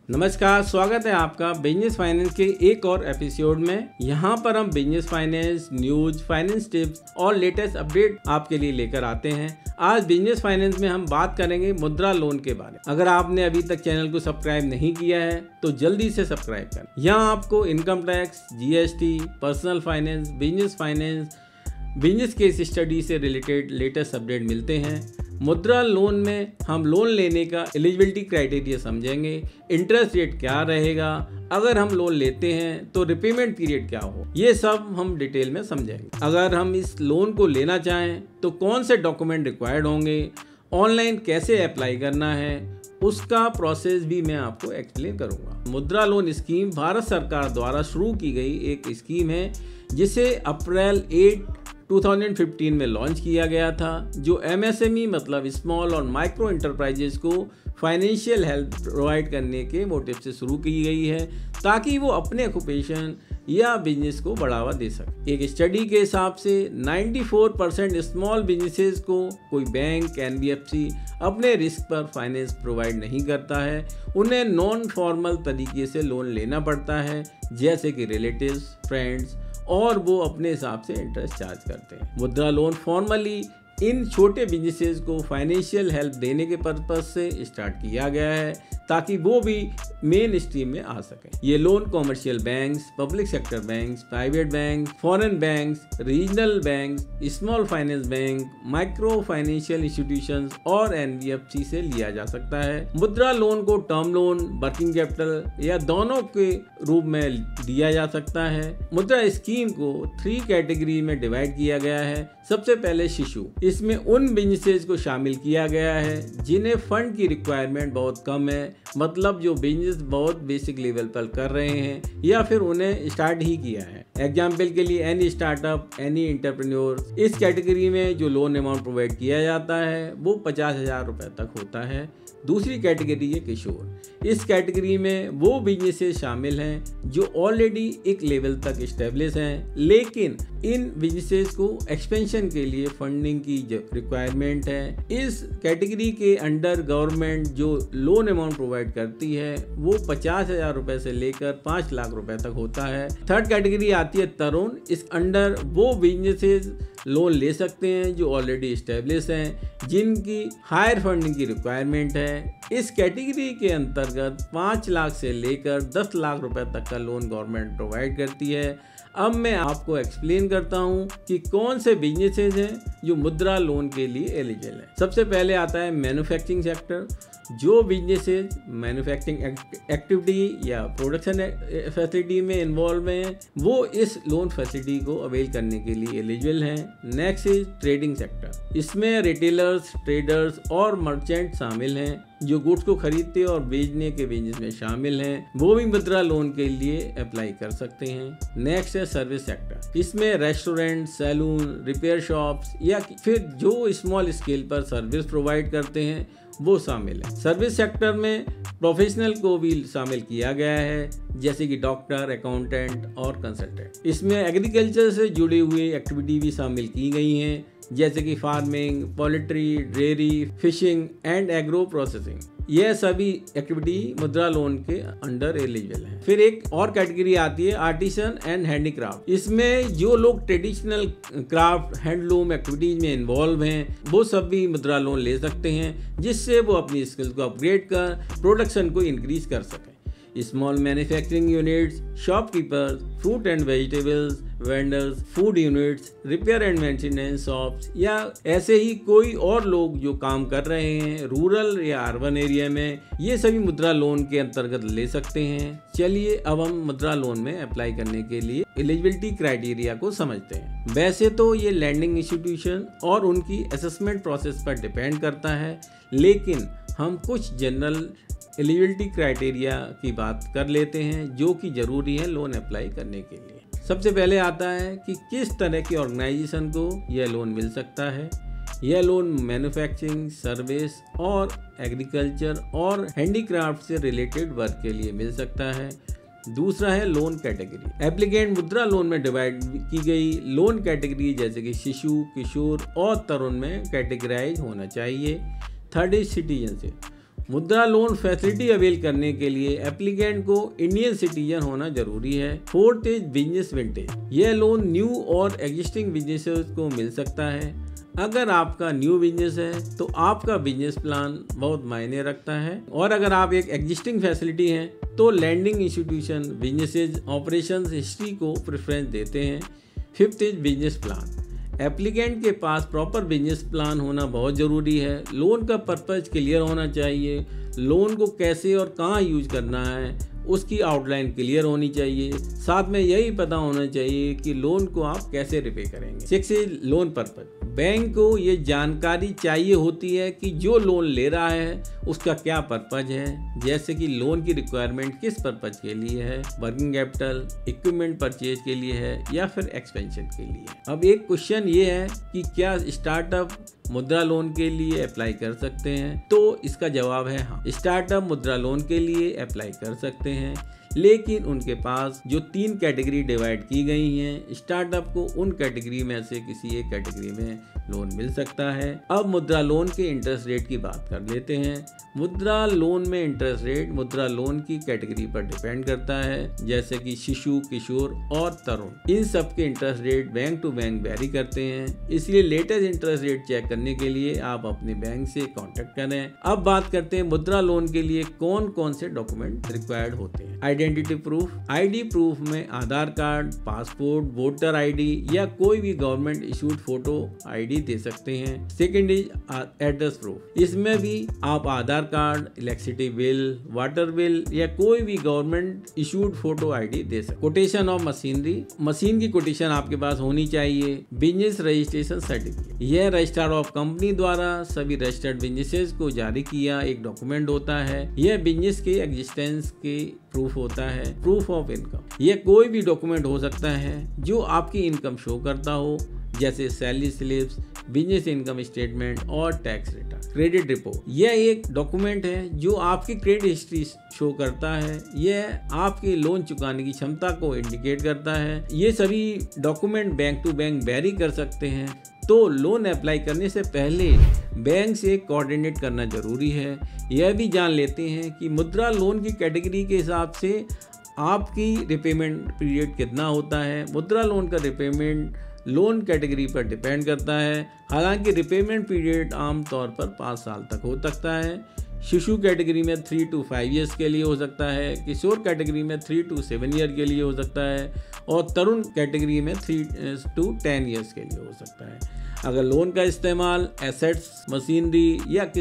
नमस्कार, स्वागत है आपका बिजनेस फाइनेंस के एक और एपिसोड में। यहाँ पर हम business finance news, finance tips और लेटेस्ट अपडेट आपके लिए लेकर आते हैं। आज बिजनेस फाइनेंस में हम बात करेंगे मुद्रा लोन के बारे में। अगर आपने अभी तक चैनल को सब्सक्राइब नहीं किया है तो जल्दी से सब्सक्राइब करें। यहाँ आपको income tax, GST, personal finance, business case study से रिलेटेड लेटेस्ट अपडेट मिलते हैं। मुद्रा लोन में हम लोन लेने का एलिजिबिलिटी क्राइटेरिया समझेंगे, इंटरेस्ट रेट क्या रहेगा, अगर हम लोन लेते हैं तो रिपेमेंट पीरियड क्या हो, ये सब हम डिटेल में समझेंगे। अगर हम इस लोन को लेना चाहें तो कौन से डॉक्यूमेंट रिक्वायर्ड होंगे, ऑनलाइन कैसे अप्लाई करना है, उसका प्रोसेस भी मैं आपको एक्सप्लेन करूंगा। मुद्रा लोन स्कीम भारत सरकार द्वारा शुरू की गई एक स्कीम है जिसे अप्रैल 8 2015 में लॉन्च किया गया था, जो एमएसएमई मतलब स्मॉल और माइक्रो एंटरप्राइजेस को फाइनेंशियल हेल्प प्रोवाइड करने के मोटिव से शुरू की गई है ताकि वो अपने ऑक्यूपेशन या बिजनेस को बढ़ावा दे सके। एक स्टडी के हिसाब से 94% स्मॉल बिजनेसेस को कोई बैंक, एनबीएफसी अपने रिस्क पर फाइनेंस प्रोवाइड नहीं करता है। उन्हें नॉन फॉर्मल तरीके से लोन लेना पड़ता है, जैसे कि रिलेटिव्स, फ्रेंड्स, और वो अपने हिसाब से इंटरेस्ट चार्ज करते हैं। मुद्रा लोन फॉर्मली इन छोटे बिजनेसेस को फाइनेंशियल हेल्प देने के पर्पज से स्टार्ट किया गया है ताकि वो भी मेन स्ट्रीम में आ सकें। ये loan commercial banks, public sector banks, private bank, foreign banks, regional banks, small finance bank, micro financial institutions और एनबीएफसी से लिया जा सकता है। मुद्रा लोन को टर्म लोन, वर्किंग कैपिटल या दोनों के रूप में दिया जा सकता है। मुद्रा स्कीम को 3 कैटेगरी में डिवाइड किया गया है। सबसे पहले शिशु, इसमें उन बिजनेसेस को शामिल किया गया है जिन्हें फंड की रिक्वायरमेंट बहुत कम है, मतलब जो बिजनेस बहुत बेसिक लेवल पर कर रहे हैं या फिर उन्हें स्टार्ट ही किया है। एग्जाम्पल के लिए एनी स्टार्टअप, एनी एंटरप्रेन्योर। इस कैटेगरी में जो लोन अमाउंट प्रोवाइड किया जाता है वो 50,000 रुपए तक होता है। दूसरी कैटेगरी है किशोर। इस कैटेगरी में वो बिजनेसेस शामिल हैं जो ऑलरेडी एक लेवल तक स्टेब्लिश हैं, लेकिन इन बिजनेसेस को एक्सपेंशन के लिए फंडिंग की रिक्वायरमेंट है। इस कैटेगरी के अंडर गवर्नमेंट जो लोन अमाउंट प्रोवाइड करती है वो 50,000 रुपए से लेकर 5 लाख रुपए तक होता है। थर्ड कैटेगरी आती है तरुण। इस अंडर वो बिजनेसेस लोन ले सकते हैं जो ऑलरेडी स्टेब्लिश हैं, जिनकी हायर फंडिंग की रिक्वायरमेंट है। इस कैटेगरी के अंतर्गत 5 लाख से लेकर 10 लाख रुपए तक का लोन गवर्नमेंट प्रोवाइड करती है। अब मैं आपको एक्सप्लेन करता हूं कि कौन से बिजनेसेस हैं जो मुद्रा लोन के लिए एलिजिबल हैं। सबसे पहले आता है मैन्युफैक्चरिंग सेक्टर। जो बिजनेसेस मैन्युफैक्चरिंग एक्टिविटी या प्रोडक्शन फैसिलिटी में इन्वॉल्व हैं वो इस लोन फैसिलिटी को अवेल करने के लिए एलिजिबल हैं। Next is trading sector. इसमें रिटेलर्स, ट्रेडर्स और मर्चेंट शामिल हैं जो गुड्स को खरीदते और बेचने के बिजनेस में शामिल हैं, वो भी मुद्रा लोन के लिए अप्लाई कर सकते हैं। नेक्स्ट है सर्विस सेक्टर। इसमें रेस्टोरेंट, सैलून, रिपेयर शॉप्स या फिर जो स्मॉल स्केल पर सर्विस प्रोवाइड करते हैं वो शामिल है। सर्विस सेक्टर में प्रोफेशनल को भी शामिल किया गया है, जैसे कि डॉक्टर, अकाउंटेंट और कंसल्टेंट। इसमें एग्रीकल्चर से जुड़ी हुई एक्टिविटी भी शामिल की गई हैं, जैसे कि farming, poultry, dairy, fishing and agro processing. यह सभी एक्टिविटी मुद्रा लोन के अंडर एलिजिबल है। फिर एक और कैटेगरी आती है आर्टिसन एंड हैंडीक्राफ्ट। इसमें जो लोग ट्रेडिशनल क्राफ्ट, हैंडलूम एक्टिविटीज में इन्वॉल्व हैं वो सभी मुद्रा लोन ले सकते हैं, जिससे वो अपनी स्किल्स को अपग्रेड कर प्रोडक्शन को इंक्रीज कर सकें। Small manufacturing units, shopkeepers, fruit and vegetables vendors, food units, repair and maintenance shops या ऐसे ही कोई और लोग जो काम कर रहे हैं रूरल या अर्बन एरिया में, ये सभी मुद्रा लोन के अंतर्गत ले सकते हैं। चलिए अब हम मुद्रा लोन में अप्लाई करने के लिए एलिजिबिलिटी क्राइटेरिया को समझते हैं। वैसे तो ये लैंडिंग इंस्टीट्यूशन और उनकी असेसमेंट प्रोसेस पर डिपेंड करता है, लेकिन हम कुछ जनरल एलिजिबिलिटी क्राइटेरिया की बात कर लेते हैं जो कि ज़रूरी है लोन अप्लाई करने के लिए। सबसे पहले आता है कि किस तरह की ऑर्गेनाइजेशन को यह लोन मिल सकता है। यह लोन मैन्युफैक्चरिंग, सर्विस और एग्रीकल्चर और हैंडीक्राफ्ट से रिलेटेड वर्क के लिए मिल सकता है। दूसरा है loan category. Applicant Mudra loan में डिवाइड की गई लोन कैटेगरी जैसे कि शिशु, किशोर और तरुण में कैटेगराइज होना चाहिए। Third is citizenship. Mudra loan facility avail करने के लिए एप्लीकेंट को इंडियन सिटीजन होना जरूरी है। Fourth is business vintage. यह लोन न्यू और एग्जिस्टिंग बिजनेसेस को मिल सकता है। अगर आपका न्यू बिजनेस है तो आपका बिजनेस प्लान बहुत मायने रखता है, और अगर आप एक एग्जिस्टिंग फैसिलिटी हैं तो lending institution businesses operations history को प्रेफरेंस देते हैं। Fifth is business plan. Applicant के पास प्रॉपर बिजनेस प्लान होना बहुत ज़रूरी है। लोन का पर्पज़ क्लियर होना चाहिए। लोन को कैसे और कहाँ यूज करना है उसकी आउटलाइन क्लियर होनी चाहिए। साथ में यही पता होना चाहिए कि लोन को आप कैसे रिपे करेंगे। Six is loan purpose. Bank को ये जानकारी चाहिए होती है कि जो लोन ले रहा है उसका क्या पर्पज़ है, जैसे कि लोन की रिक्वायरमेंट किस पर्पज़ के लिए है, वर्किंग कैपिटल, इक्विपमेंट परचेज के लिए है या फिर एक्सपेंशन के लिए। अब एक क्वेश्चन ये है कि क्या स्टार्टअप मुद्रा लोन के लिए अप्लाई कर सकते हैं, तो इसका जवाब है हाँ। स्टार्टअप मुद्रा लोन के लिए अप्लाई कर सकते हैं, लेकिन उनके पास जो 3 कैटेगरी डिवाइड की गई हैं, स्टार्टअप को उन कैटेगरी में से किसी एक कैटेगरी में लोन मिल सकता है। अब मुद्रा लोन के इंटरेस्ट रेट की बात कर लेते हैं। मुद्रा लोन में इंटरेस्ट रेट मुद्रा लोन की कैटेगरी पर डिपेंड करता है, जैसे कि शिशु, किशोर और तरुण। इन सब के interest rate bank to bank vary करते हैं, इसलिए लेटेस्ट इंटरेस्ट रेट चेक करने के लिए आप अपने बैंक से कांटेक्ट करें। अब बात करते हैं मुद्रा लोन के लिए कौन कौन से डॉक्यूमेंट रिक्वायर्ड होते हैं। Identity proof. आईडी प्रूफ में Aadhaar card, passport, voter ID या कोई भी गवर्नमेंट इशूड फोटो आईडी दे सकते हैं। Second is address proof. इसमें भी आप Aadhaar card, electricity bill, water bill या कोई भी गवर्नमेंट इशूड फोटो आईडी दे सकते। Quotation of machinery. मशीन की कोटेशन आपके पास होनी चाहिए। Business registration certificate. यह रजिस्ट्रार ऑफ कंपनी द्वारा सभी रजिस्टर्ड बिजनेसेस को जारी किया एक डॉक्यूमेंट होता है। यह बिजनेस के एग्जिस्टेंस के प्रूफ होता है। Proof of income. यह कोई भी डॉक्यूमेंट हो सकता है जो आपकी इनकम शो करता हो, जैसे salary slips, business income statement और टैक्स रिटर्न। Credit report. यह एक डॉक्यूमेंट है जो आपकी क्रेडिट हिस्ट्री शो करता है। यह आपके लोन चुकाने की क्षमता को इंडिकेट करता है। ये सभी document bank to bank vary कर सकते हैं, तो लोन अप्लाई करने से पहले बैंक से कोऑर्डिनेट करना जरूरी है। यह भी जान लेते हैं कि मुद्रा लोन की कैटेगरी के हिसाब से आपकी रिपेमेंट पीरियड कितना होता है। मुद्रा लोन का रिपेमेंट लोन कैटेगरी पर डिपेंड करता है। हालांकि रिपेमेंट पीरियड आमतौर पर 5 साल तक हो सकता है। शिशु कैटेगरी में 3 to 5 ईयर्स के लिए हो सकता है। किशोर कैटेगरी में 3 to 7 ईयर के लिए हो सकता है, और तरुण कैटेगरी में 3 to 10 ईयर्स के लिए हो सकता है। अगर लोन का इस्तेमाल एसेट्स, मशीनरी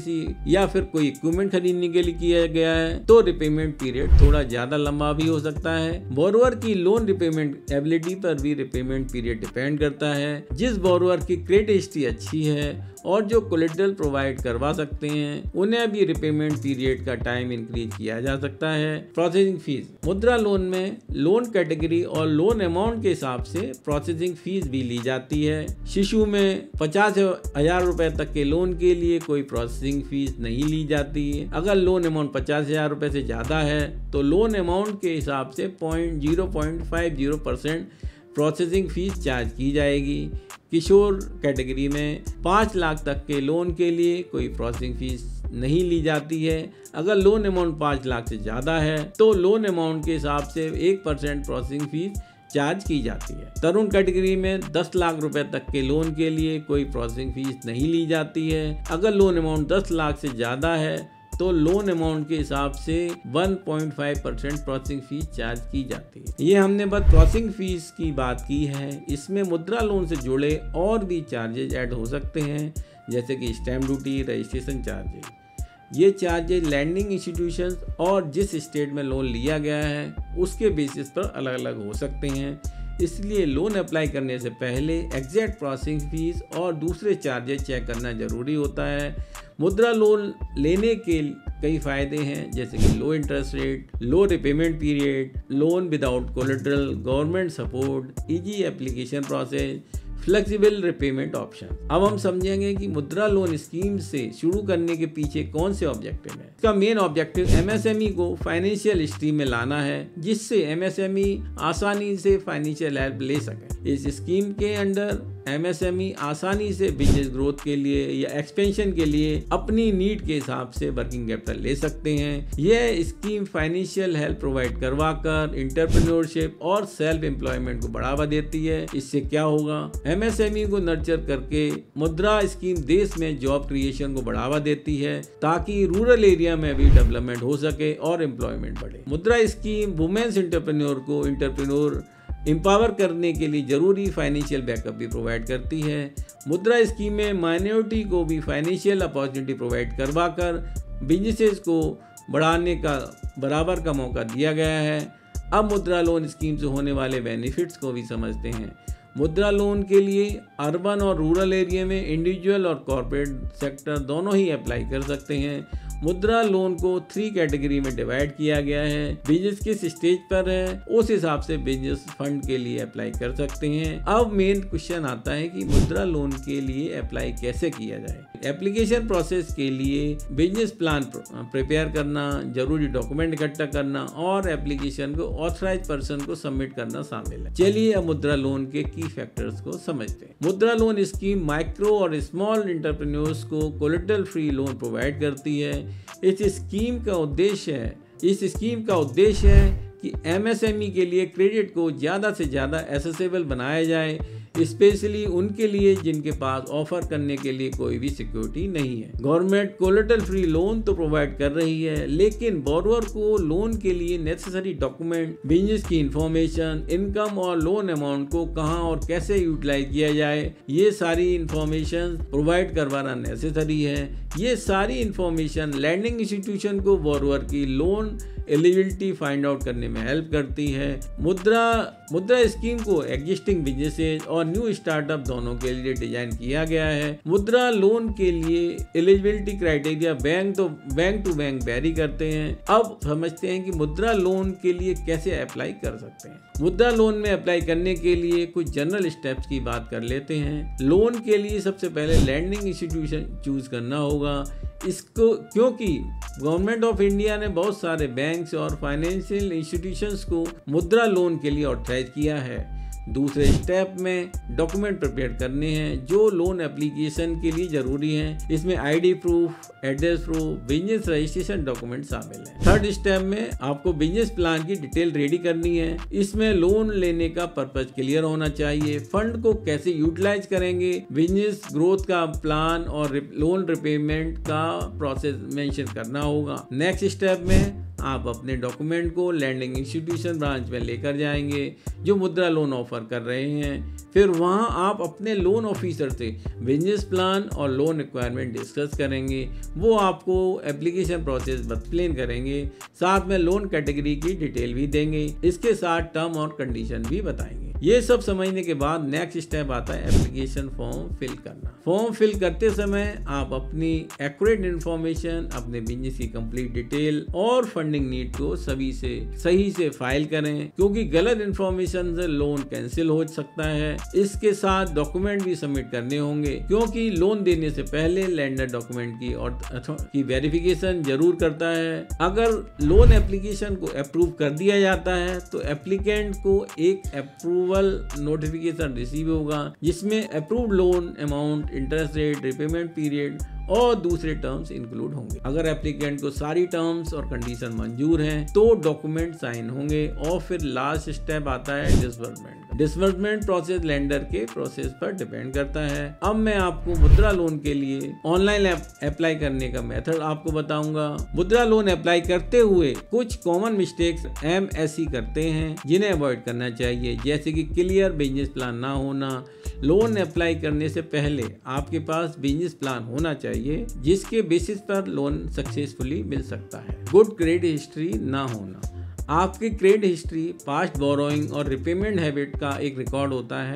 या फिर कोई इक्विपमेंट खरीदने के लिए किया गया है तो रिपेमेंट पीरियड थोड़ा ज़्यादा लंबा भी हो सकता है। बोरोवर की लोन रिपेमेंट एबिलिटी पर भी रिपेमेंट पीरियड डिपेंड करता है। जिस बोरोवर की क्रेडिट हिस्ट्री अच्छी है और जो कोलेटरल प्रोवाइड करवा सकते हैं, उन्हें भी रिपेमेंट पीरियड का टाइम इंक्रीज किया जा सकता है। Processing fees. मुद्रा लोन में लोन कैटेगरी और लोन अमाउंट के हिसाब से प्रोसेसिंग फीस भी ली जाती है। शिशु में 50,000 रुपए तक के लोन के लिए कोई प्रोसेसिंग फीस नहीं ली जाती है। अगर लोन अमाउंट 50,000 रुपए से ज़्यादा है तो लोन अमाउंट के हिसाब से 0.50% प्रोसेसिंग फीस चार्ज की जाएगी। किशोर कैटेगरी में 5 लाख तक के लोन के लिए कोई प्रोसेसिंग फीस नहीं ली जाती है। अगर लोन अमाउंट 5 लाख से ज़्यादा है तो लोन अमाउंट के हिसाब से 1% प्रोसेसिंग फीस चार्ज की जाती है। तरुण कैटेगरी में 10 लाख रुपए तक के लोन के लिए कोई प्रोसेसिंग फीस नहीं ली जाती है। अगर लोन अमाउंट 10 लाख से ज़्यादा है तो लोन अमाउंट के हिसाब से 1.5% प्रोसेसिंग फीस चार्ज की जाती है। ये हमने बस प्रोसेसिंग फीस की बात की है। इसमें मुद्रा लोन से जुड़े और भी चार्जेज ऐड हो सकते हैं, जैसे कि स्टैम्प ड्यूटी, रजिस्ट्रेशन चार्जेज। ये चार्जेज लैंडिंग इंस्टीट्यूशंस और जिस स्टेट में लोन लिया गया है उसके बेसिस पर अलग अलग हो सकते हैं। इसलिए लोन अप्लाई करने से पहले एग्जैक्ट प्रोसेसिंग फीस और दूसरे चार्जेज चेक करना जरूरी होता है। मुद्रा लोन लेने के कई फ़ायदे हैं, जैसे कि low interest rate, low repayment period, loan without collateral, government support, easy application process, flexible repayment option. अब हम समझेंगे कि मुद्रा लोन स्कीम से शुरू करने के पीछे कौन से ऑब्जेक्टिव हैं। इसका मेन ऑब्जेक्टिव एमएसएमई को फाइनेंशियल स्ट्रीम में लाना है, जिससे एमएसएमई आसानी से फाइनेंशियल हेल्प ले सकें। इस स्कीम के अंडर MSME आसानी से बिजनेस ग्रोथ के लिए या एक्सपेंशन के लिए अपनी नीड के हिसाब से वर्किंग कैपिटल ले सकते हैं। यह स्कीम फाइनेंशियल हेल्प प्रोवाइड करवाकर एंटरप्रेन्योरशिप और सेल्फ एम्प्लॉयमेंट को बढ़ावा देती है। इससे क्या होगा, MSME को नर्चर करके मुद्रा स्कीम देश में जॉब क्रिएशन को बढ़ावा देती है ताकि रूरल एरिया में भी डेवलपमेंट हो सके और एम्प्लॉयमेंट बढ़े। मुद्रा स्कीम वुमेन्स एंटरप्रेन्योर को एंटरप्रेन्योर एम्पावर करने के लिए जरूरी फाइनेंशियल बैकअप भी प्रोवाइड करती है। मुद्रा स्कीम में माइनॉरिटी को भी फाइनेंशियल अपॉर्चुनिटी प्रोवाइड करवाकर बिजनेसेस को बढ़ाने का बराबर का मौका दिया गया है। अब मुद्रा लोन स्कीम से होने वाले बेनिफिट्स को भी समझते हैं। मुद्रा लोन के लिए अर्बन और रूरल एरिया में इंडिविजुअल और कॉर्पोरेट सेक्टर दोनों ही अप्लाई कर सकते हैं। मुद्रा लोन को 3 कैटेगरी में डिवाइड किया गया है। बिजनेस किस स्टेज पर है उस हिसाब से बिजनेस फंड के लिए अप्लाई कर सकते हैं। अब मेन क्वेश्चन आता है कि मुद्रा लोन के लिए अप्लाई कैसे किया जाए। एप्लीकेशन प्रोसेस के लिए बिजनेस प्लान प्रिपेयर करना, जरूरी डॉक्यूमेंट इकट्ठा करना और एप्लीकेशन को ऑथराइज पर्सन को सबमिट करना शामिल है। चलिए अब मुद्रा लोन के की फैक्टर्स को समझते हैं। मुद्रा लोन स्कीम माइक्रो और स्मॉल एंटरप्रेन्योर्स को कोलेटरल फ्री लोन प्रोवाइड करती है। इस स्कीम का उद्देश्य है कि MSME के लिए क्रेडिट को ज़्यादा से ज़्यादा एक्सेसिबल बनाया जाए, स्पेशली उनके लिए जिनके पास ऑफर करने के लिए कोई भी सिक्योरिटी नहीं है। गवर्नमेंट कोलेटरल फ्री लोन तो प्रोवाइड कर रही है, लेकिन बोरोवर को लोन के लिए नेसेसरी डॉक्यूमेंट, बिजनेस की इंफॉर्मेशन, इनकम और लोन अमाउंट को कहां और कैसे यूटिलाइज किया जाए, ये सारी इंफॉर्मेशन प्रोवाइड करवाना नेसेसरी है। ये सारी इंफॉर्मेशन लैंडिंग इंस्टीट्यूशन को बोरोवर की लोन एलिजिबिलिटी फाइंड आउट करने में हेल्प करती है। मुद्रा स्कीम को एग्जिस्टिंग बिजनेसेस और न्यू स्टार्टअप दोनों के लिए डिजाइन किया गया है। मुद्रा लोन के लिए eligibility criteria bank to bank vary करते हैं। अब समझते हैं कि मुद्रा लोन के लिए कैसे अप्लाई कर सकते हैं। मुद्रा लोन में अप्लाई करने के लिए कुछ जनरल स्टेप्स की बात कर लेते हैं। लोन के लिए सबसे पहले लैंडिंग इंस्टीट्यूशन चूज करना होगा। इसको क्योंकि गवर्नमेंट ऑफ इंडिया ने बहुत सारे बैंक्स और फाइनेंशियल इंस्टीट्यूशंस को मुद्रा लोन के लिए ऑथराइज किया है। दूसरे स्टेप में डॉक्यूमेंट प्रिपेयर करने हैं जो लोन एप्लीकेशन के लिए जरूरी हैं। इसमें ID proof, address proof, business registration document शामिल हैं। थर्ड स्टेप में आपको बिजनेस प्लान की डिटेल रेडी करनी है। इसमें लोन लेने का पर्पज क्लियर होना चाहिए, फंड को कैसे यूटिलाइज करेंगे, बिजनेस ग्रोथ का प्लान और लोन रिपेमेंट का प्रोसेस मेंशन करना होगा। नेक्स्ट स्टेप में आप अपने डॉक्यूमेंट को लैंडिंग इंस्टीट्यूशन ब्रांच में लेकर जाएंगे जो मुद्रा लोन ऑफर कर रहे हैं। फिर वहां आप अपने लोन ऑफिसर से बिजनेस प्लान और लोन रिक्वायरमेंट डिस्कस करेंगे। वो आपको एप्लीकेशन प्रोसेस एक्सप्लेन करेंगे, साथ में लोन कैटेगरी की डिटेल भी देंगे, इसके साथ टर्म और कंडीशन भी बताएंगे। ये सब समझने के बाद नेक्स्ट स्टेप आता है एप्लीकेशन फॉर्म फिल करना। फॉर्म फिल करते समय आप अपनी एक्यूरेट इन्फॉर्मेशन, अपने बिजनेस की कंप्लीट डिटेल और फंडिंग नीड को सही से फाइल करें, क्योंकि गलत इन्फॉर्मेशन से लोन कैंसिल हो सकता है। इसके साथ डॉक्यूमेंट भी सबमिट करने होंगे, क्योंकि लोन देने से पहले लेंडर डॉक्यूमेंट की वेरिफिकेशन जरूर करता है। अगर लोन एप्लीकेशन को अप्रूव कर दिया जाता है तो एप्लीकेंट को एक अप्रूवल नोटिफिकेशन रिसीव होगा, जिसमें approved loan amount, interest rate, repayment period और दूसरे टर्म्स इंक्लूड होंगे। अगर एप्लीकेंट को सारी टर्म्स और कंडीशन मंजूर हैं तो डॉक्यूमेंट साइन होंगे। और फिर लास्ट स्टेप आता है डिसबर्समेंट प्रोसेस लेंडर के प्रोसेस पर डिपेंड करता है। अब मैं आपको मुद्रा लोन के लिए ऑनलाइन अप्लाई करने का मेथड आपको बताऊंगा। मुद्रा लोन अप्लाई करते हुए कुछ कॉमन मिस्टेक्स MSE करते हैं जिन्हें अवॉइड करना चाहिए, जैसे कि क्लियर बिजनेस प्लान ना होना। लोन अप्लाई करने से पहले आपके पास बिजनेस प्लान होना चाहिए जिसके बेसिस पर लोन सक्सेसफुली मिल सकता है। गुड क्रेडिट हिस्ट्री ना होना। आपकी क्रेडिट हिस्ट्री, पास्ट बोरोइंग और रिपेमेंट हैबिट का एक रिकॉर्ड होता है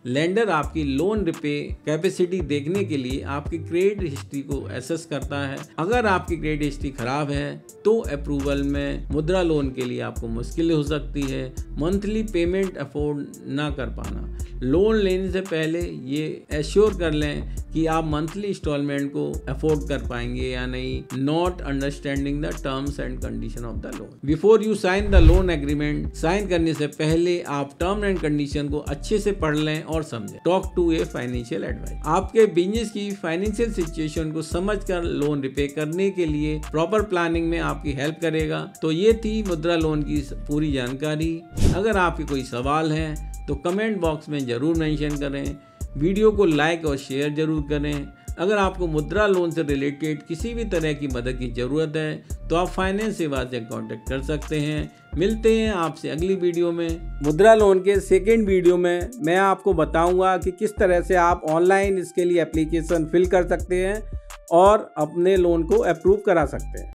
लेंडर आपकी लोन रिपे कैपेसिटी देखने के लिए आपकी क्रेडिट हिस्ट्री को एसेस करता है। अगर आपकी क्रेडिट हिस्ट्री खराब है तो अप्रूवल में मुद्रा लोन के लिए आपको मुश्किल हो सकती है। मंथली पेमेंट अफोर्ड ना कर पाना, लोन लेने से पहले ये एश्योर कर लें कि आप मंथली इंस्टॉलमेंट को अफोर्ड कर पाएंगे या नहीं। Not understanding the terms and condition of the loan before you sign the loan agreement, sign करने से पहले आप टर्म एंड कंडीशन को अच्छे से पढ़ लें और समझें। Talk to a financial advice, आपके बिजनेस की फाइनेंशियल सिचुएशन को समझकर लोन रिपे करने के लिए प्रॉपर प्लानिंग में आपकी हेल्प करेगा। तो ये थी मुद्रा लोन की पूरी जानकारी। अगर आपके कोई सवाल है तो कमेंट बॉक्स में जरूर मेंशन करें। वीडियो को लाइक और शेयर जरूर करें। अगर आपको मुद्रा लोन से रिलेटेड किसी भी तरह की मदद की ज़रूरत है तो आप फाइनेंस सेवा से कांटेक्ट कर सकते हैं। मिलते हैं आपसे अगली वीडियो में। मुद्रा लोन के सेकेंड वीडियो में मैं आपको बताऊंगा कि किस तरह से आप ऑनलाइन इसके लिए एप्लीकेशन फिल कर सकते हैं और अपने लोन को अप्रूव करा सकते हैं।